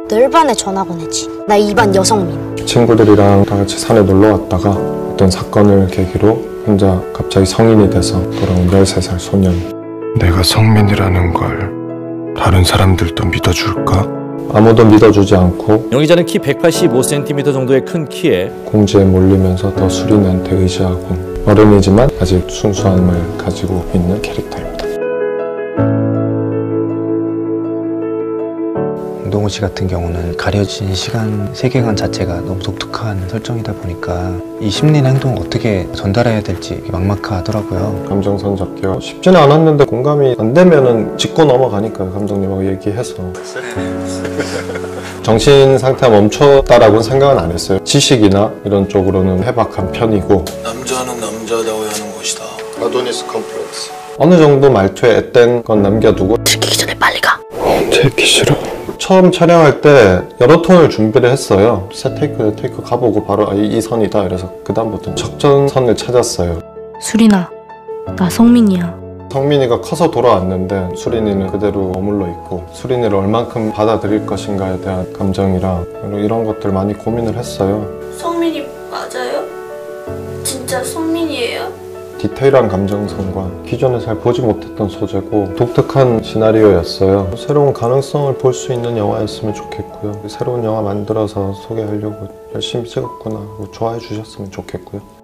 늘 반에 전화 보내지. 나 2반 여성민. 친구들이랑 다 같이 산에 놀러 왔다가 어떤 사건을 계기로 혼자 갑자기 성인이 돼서 돌아온 13살 소년. 내가 성민이라는 걸 다른 사람들도 믿어줄까? 아무도 믿어주지 않고 용의자는 키 185cm 정도의 큰 키에 공지에 몰리면서 더 수린이한테 의지하고 어른이지만 아직 순수함을 가지고 있는 캐릭터입니다. 운동호 씨 같은 경우는 가려진 시간 세계관 자체가 너무 독특한 설정이다 보니까 이 심리나 행동을 어떻게 전달해야 될지 막막하더라고요. 감정선 잡기가 쉽지는 않았는데 공감이 안 되면은 짚고 넘어가니까요. 감독님하고 얘기해서 정신 상태가 멈췄다라고는 생각은 안 했어요. 지식이나 이런 쪽으로는 해박한 편이고 남자는 남자다워야 하는 것이다. 아도니스 컴플렉스. 어느 정도 말투에 앳된 건 남겨두고 들키기 전에 빨리 가. 들키 싫어. 처음 촬영할 때 여러 톤을 준비를 했어요. 세 테이크 가보고 바로 이 선이다 이래서 그 다음부터 적정선을 찾았어요. 수린아, 나 성민이야. 성민이가 커서 돌아왔는데 수린이는 그대로 머물러 있고 수린이를 얼만큼 받아들일 것인가에 대한 감정이랑 이런 것들 많이 고민을 했어요. 성민이 맞아요? 진짜 성민이에요? 디테일한 감정선과 기존에 잘 보지 못했던 소재고 독특한 시나리오였어요. 새로운 가능성을 볼 수 있는 영화였으면 좋겠고요. 새로운 영화 만들어서 소개하려고 열심히 찍었구나. 좋아해 주셨으면 좋겠고요.